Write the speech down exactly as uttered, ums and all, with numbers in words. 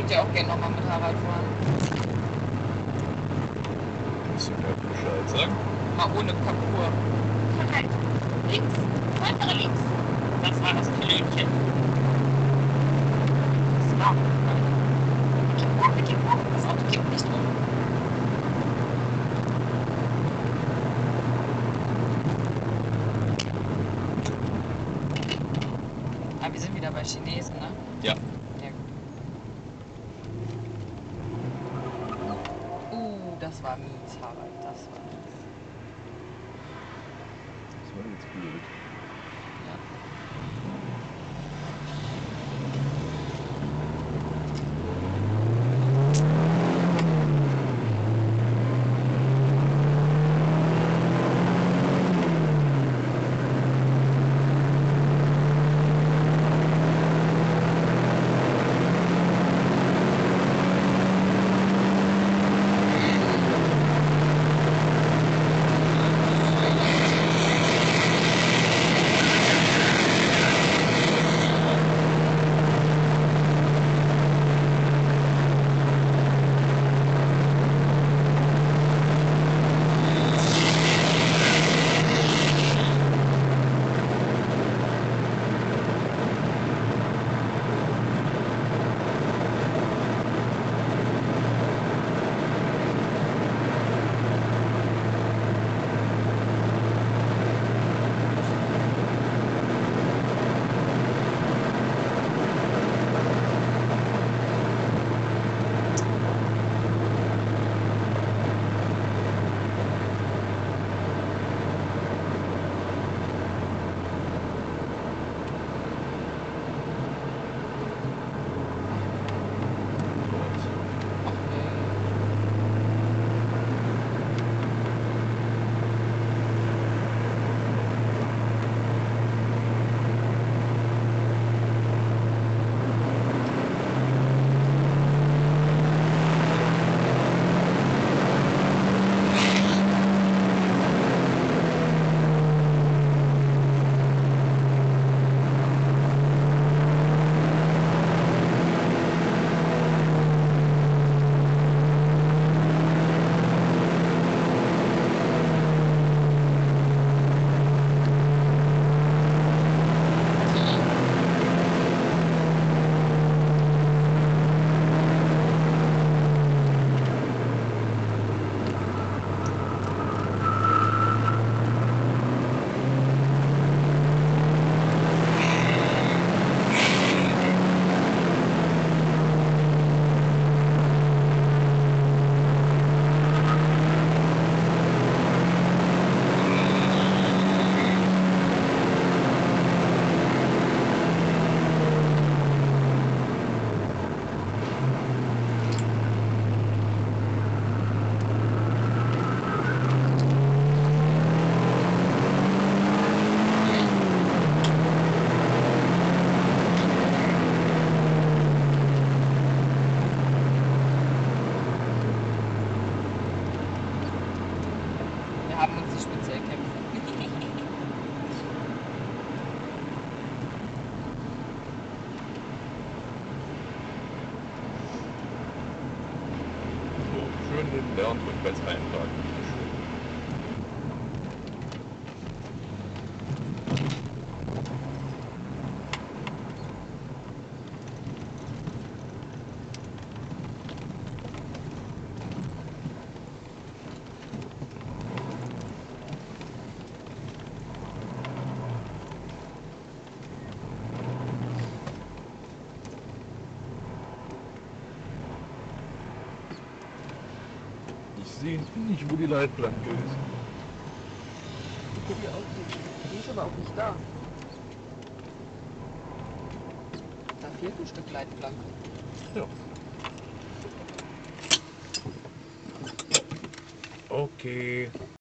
würde ja auch gerne nochmal mit Harald fahren. Kannst du mir Bescheid sagen? Mal ohne Parcours. Halt, links, weitere links. Das war das Klönchen. Das war. Kipp hoch, kipp hoch, das Auto kippt nicht um. Ah, wir sind wieder bei Chinesen, ne? Ja. Ja, gut. Uh, das war mies, Harald. Das war mies. Das war jetzt blöd. Ja. Ach nee. Wir haben uns die Spitze erkämpft. So, schön neben der und rückwärts einparken, bitteschön. Ich sehe nicht, wo die Leitplanke ist. Die auch nicht. Die ist aber auch nicht da. Da fehlt ein Stück Leitplanke. Ja. Okay.